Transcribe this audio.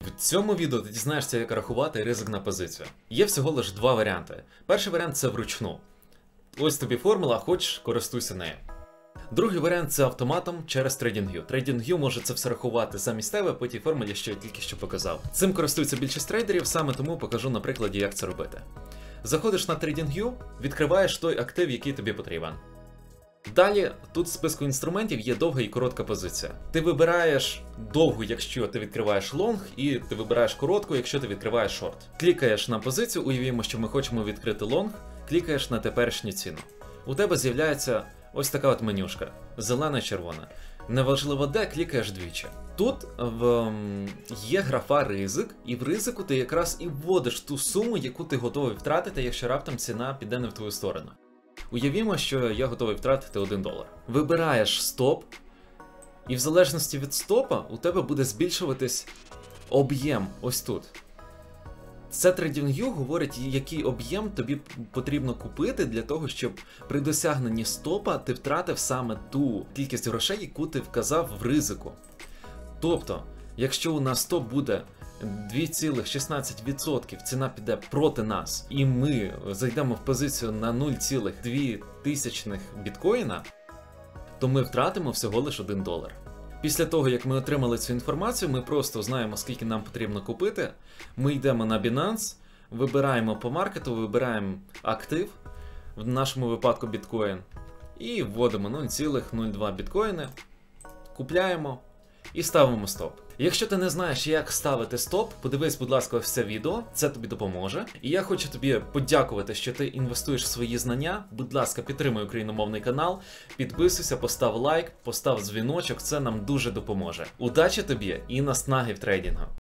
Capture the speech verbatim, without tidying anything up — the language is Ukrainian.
В цьому відео ти дізнаєшся, як рахувати ризик на позицію. Є всього лише два варіанти. Перший варіант це вручну. Ось тобі формула, хочеш, користуйся нею. Другий варіант це автоматом через TradingView. TradingView може це все рахувати замість тебе по тій формулі, що я тільки що показав. Цим користується більшість трейдерів, саме тому покажу на прикладі, як це робити. Заходиш на TradingView, відкриваєш той актив, який тобі потрібен. Далі, тут в списку інструментів є довга і коротка позиція. Ти вибираєш довгу, якщо ти відкриваєш лонг, і ти вибираєш коротку, якщо ти відкриваєш шорт. Клікаєш на позицію, уявімо, що ми хочемо відкрити лонг, клікаєш на теперішню ціну. У тебе з'являється ось така от менюшка, зелена і червона. Неважливо де, клікаєш двічі. Тут в, є графа ризик, і в ризику ти якраз і вводиш ту суму, яку ти готовий втратити, якщо раптом ціна піде не в твою сторону. Уявімо, що я готовий втратити один долар. Вибираєш стоп, і в залежності від стопа у тебе буде збільшуватись об'єм ось тут. Це TradingView говорить, який об'єм тобі потрібно купити для того, щоб при досягненні стопа ти втратив саме ту кількість грошей, яку ти вказав в ризику. Тобто, якщо у нас стоп буде два цілих шістнадцять сотих відсотка, ціна піде проти нас, і ми зайдемо в позицію на нуль цілих дві тисячних біткоїна, то ми втратимо всього лише один долар. Після того, як ми отримали цю інформацію, ми просто знаємо, скільки нам потрібно купити. Ми йдемо на Binance, вибираємо по маркету, вибираємо актив, в нашому випадку біткоін, і вводимо нуль цілих нуль два біткоїни, купляємо і ставимо стоп. Якщо ти не знаєш, як ставити стоп, подивись, будь ласка, ось це відео, це тобі допоможе. І я хочу тобі подякувати, що ти інвестуєш в свої знання. Будь ласка, підтримуй україномовний канал, підписуйся, постав лайк, постав дзвіночок, це нам дуже допоможе. Удачі тобі і наснаги в трейдингу!